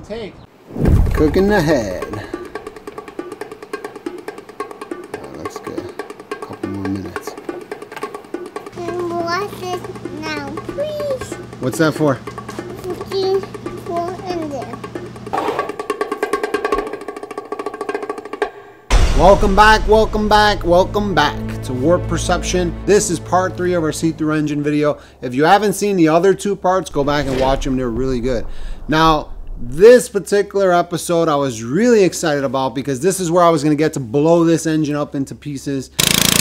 take. Cooking the head. Oh, that's good. A couple more minutes. And watch it now, please. What's that for? 15 for in there. Welcome back, welcome back, welcome back to Warp Perception. This is part 3 of our see-through engine video. If you haven't seen the other 2 parts, go back and watch them. They're really good. Now, this particular episode I was really excited about because this is where I was going to get to blow this engine up into pieces.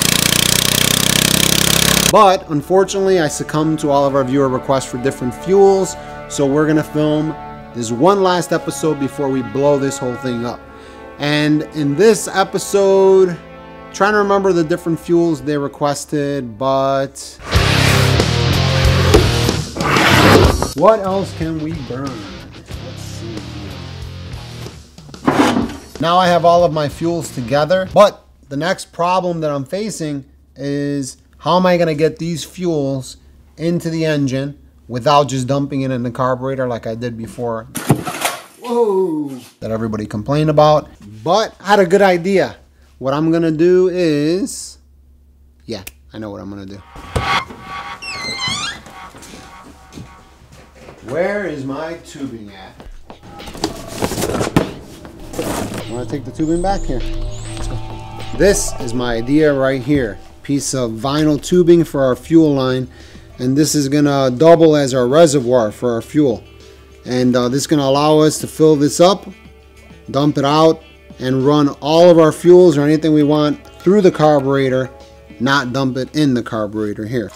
But unfortunately, I succumbed to all of our viewer requests for different fuels. So we're going to film this one last episode before we blow this whole thing up. And in this episode, trying to remember the different fuels they requested, but what else can we burn? Let's see. Now I have all of my fuels together, but the next problem that I'm facing is how am I going to get these fuels into the engine without just dumping it in the carburetor like I did before. Whoa! That everybody complained about. But I had a good idea. What I'm going to do is... yeah, I know what I'm going to do. Where is my tubing at? I want to take the tubing back here. Let's go. This is my idea right here. Piece of vinyl tubing for our fuel line. And this is going to double as our reservoir for our fuel. And this is going to allow us to fill this up, dump it out, and run all of our fuels or anything we want through the carburetor, not dump it in the carburetor here.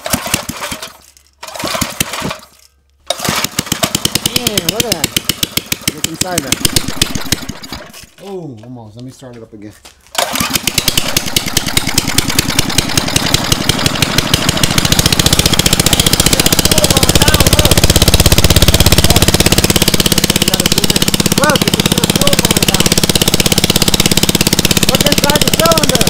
Yeah, look at that. Look inside that. Oh, almost. Let me start it up again. Look, you can see the fuel going down. Look inside the cylinder.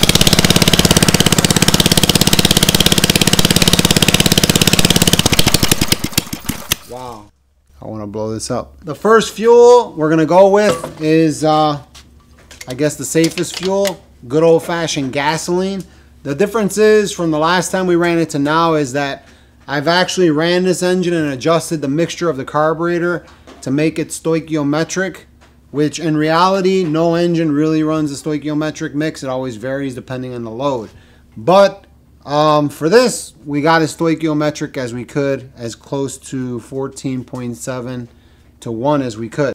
Wow. I want to blow this up. The first fuel we're going to go with is, I guess, the safest fuel. Good old-fashioned gasoline. The difference is from the last time we ran it to now is that I've actually ran this engine and adjusted the mixture of the carburetor to make it stoichiometric, which in reality, no engine really runs a stoichiometric mix. It always varies depending on the load. But for this, we got as stoichiometric as we could, as close to 14.7 to 1 as we could.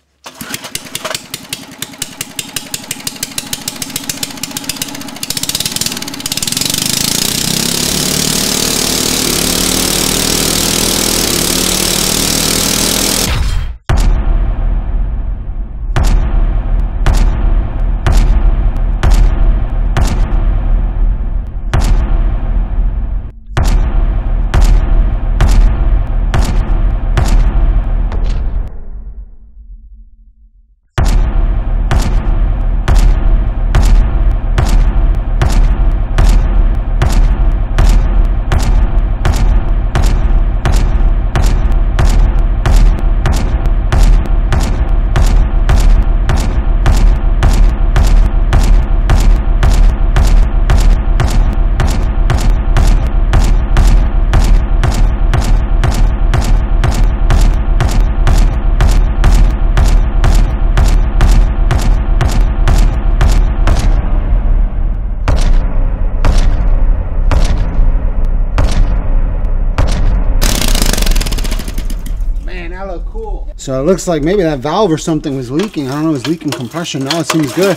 Cool. So it looks like maybe that valve or something was leaking. I don't know, it was leaking compression. Now it seems good.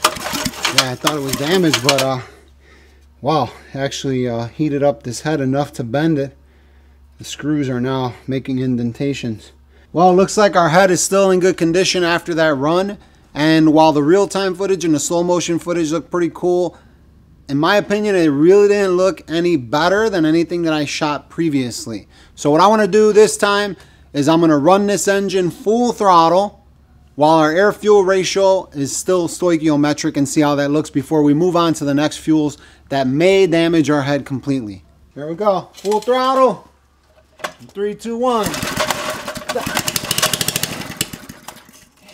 Yeah, I thought it was damaged, but wow, it actually heated up this head enough to bend it. The screws are now making indentations. Well, it looks like our head is still in good condition after that run. And while the real-time footage and the slow motion footage look pretty cool, in my opinion, it really didn't look any better than anything that I shot previously. So what I want to do this time is I'm going to run this engine full throttle while our air-fuel ratio is still stoichiometric and see how that looks before we move on to the next fuels that may damage our head completely. Here we go. Full throttle. 3, 2, 1.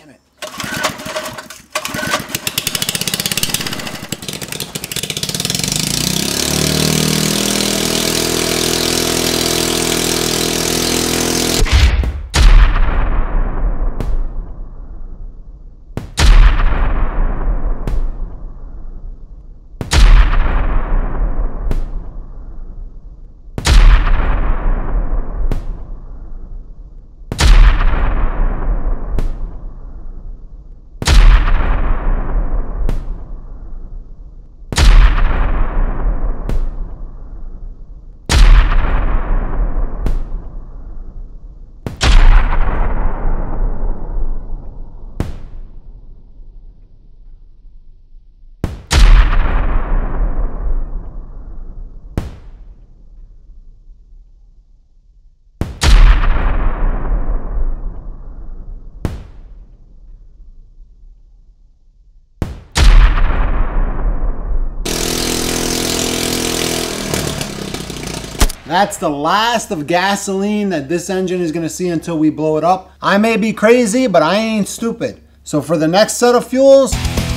That's the last of gasoline that this engine is going to see until we blow it up. I may be crazy, but I ain't stupid. So for the next set of fuels,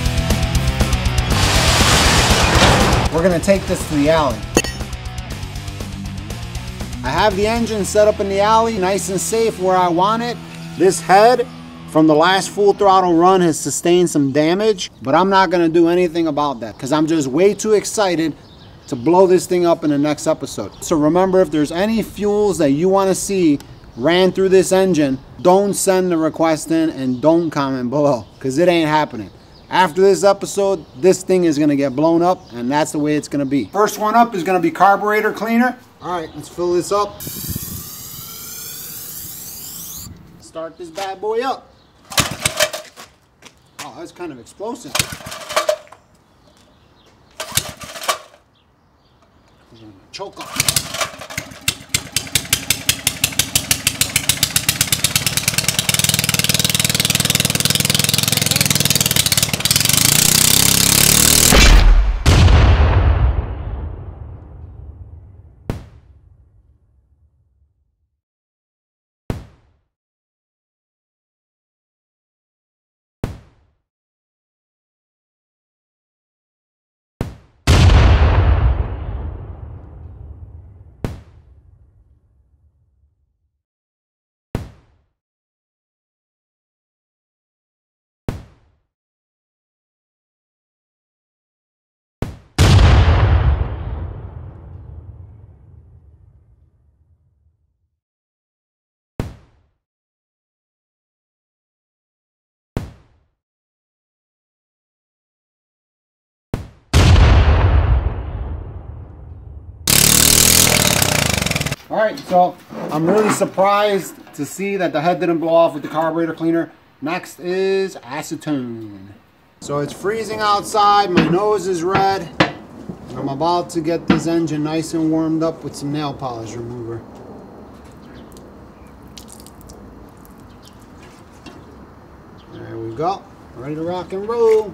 we're going to take this to the alley. I have the engine set up in the alley, nice and safe where I want it. This head from the last full throttle run has sustained some damage, but I'm not gonna do anything about that because I'm just way too excited to blow this thing up in the next episode. So remember, if there's any fuels that you wanna see ran through this engine, don't send the request in and don't comment below because it ain't happening. After this episode, this thing is gonna get blown up and that's the way it's gonna be. First one up is gonna be Carburetor Cleaner. All right, let's fill this up. Start this bad boy up. Oh, that's kind of explosive. I'm gonna choke off. All right, so I'm really surprised to see that the head didn't blow off with the carburetor cleaner. Next is acetone. So it's freezing outside, my nose is red, and I'm about to get this engine nice and warmed up with some nail polish remover. There we go, ready to rock and roll.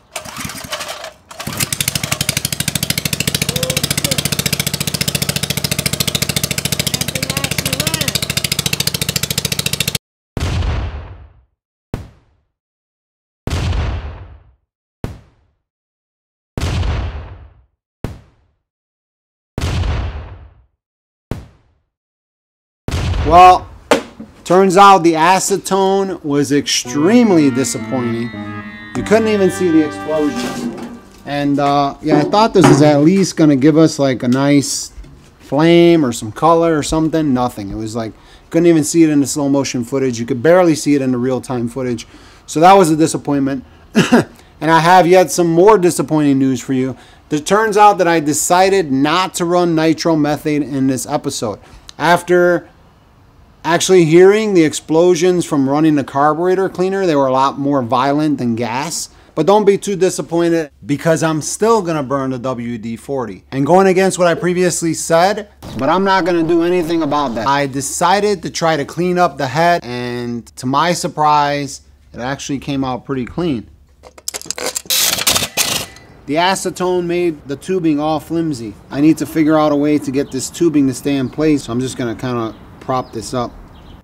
Well, turns out the acetone was extremely disappointing. You couldn't even see the explosion. And yeah, I thought this was at least going to give us like a nice flame or some color or something. Nothing. It was like, couldn't even see it in the slow motion footage. You could barely see it in the real-time footage. So that was a disappointment. And I have yet some more disappointing news for you. It turns out that I decided not to run nitromethane in this episode. After actually hearing the explosions from running the carburetor cleaner, they were a lot more violent than gas. But don't be too disappointed because I'm still going to burn the WD-40. And going against what I previously said, but I'm not going to do anything about that. I decided to try to clean up the head, and to my surprise, it actually came out pretty clean. The acetone made the tubing all flimsy. I need to figure out a way to get this tubing to stay in place, so I'm just going to kind of prop this up.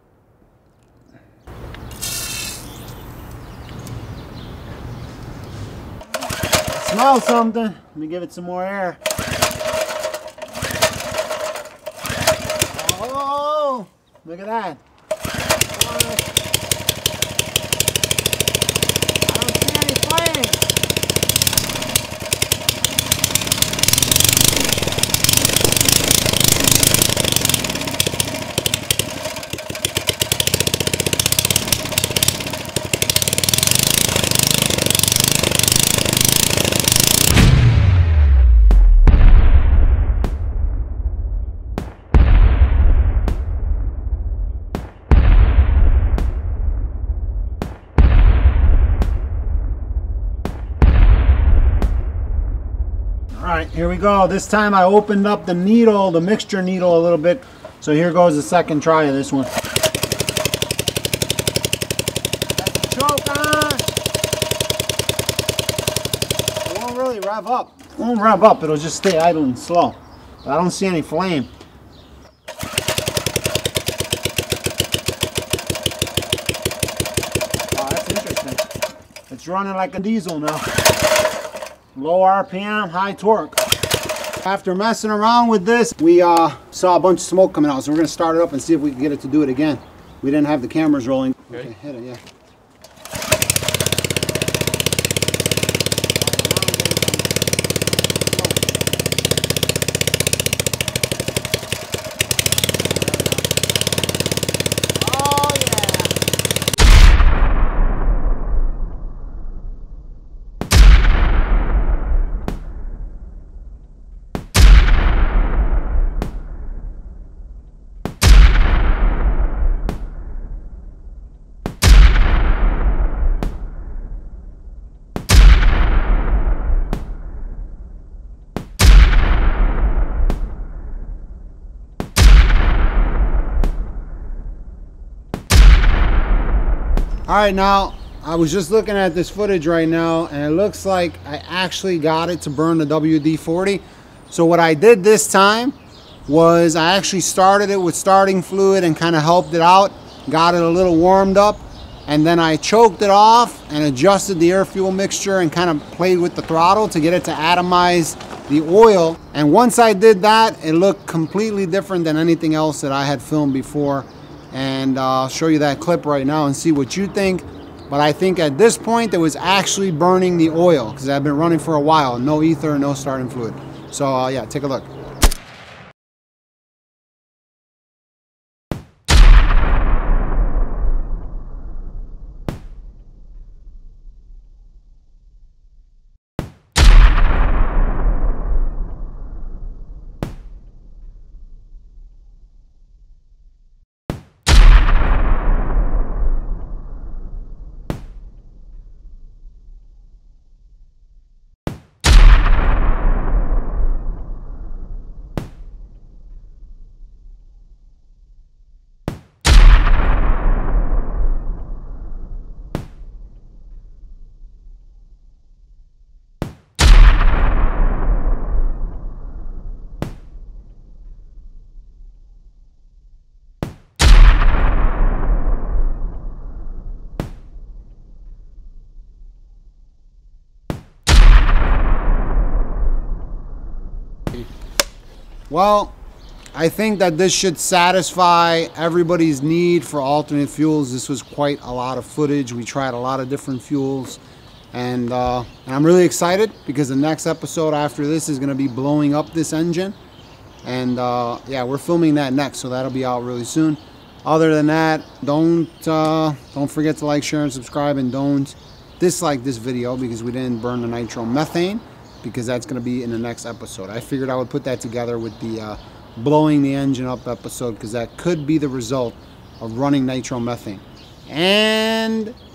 Smell something. Let me give it some more air. Oh, look at that. I don't see any flames. Alright, here we go. This time I opened up the needle, the mixture needle a little bit. So here goes the second try of this one. Choke on! It won't really rev up. It won't rev up, it'll just stay idle and slow. But I don't see any flame. It's running like a diesel now. Low RPM, high torque. After messing around with this, we saw a bunch of smoke coming out, so we're gonna start it up and see if we can get it to do it again. We didn't have the cameras rolling. Okay, hit it, yeah. All right, now I was just looking at this footage right now, and it looks like I actually got it to burn the WD-40. So what I did this time was I actually started it with starting fluid and kind of helped it out, got it a little warmed up, and then I choked it off and adjusted the air fuel mixture and kind of played with the throttle to get it to atomize the oil. And once I did that, it looked completely different than anything else that I had filmed before. And I'll show you that clip right now and see what you think. But I think at this point it was actually burning the oil, because I've been running for a while. No ether, no starting fluid. So yeah, take a look. Well, I think that this should satisfy everybody's need for alternate fuels. This was quite a lot of footage. We tried a lot of different fuels, and I'm really excited because the next episode after this is going to be blowing up this engine, and yeah, we're filming that next, so that'll be out really soon. Other than that, don't forget to like, share, and subscribe, and don't dislike this video because we didn't burn the nitromethane, because that's going to be in the next episode. I figured I would put that together with the blowing the engine up episode, because that could be the result of running nitromethane. And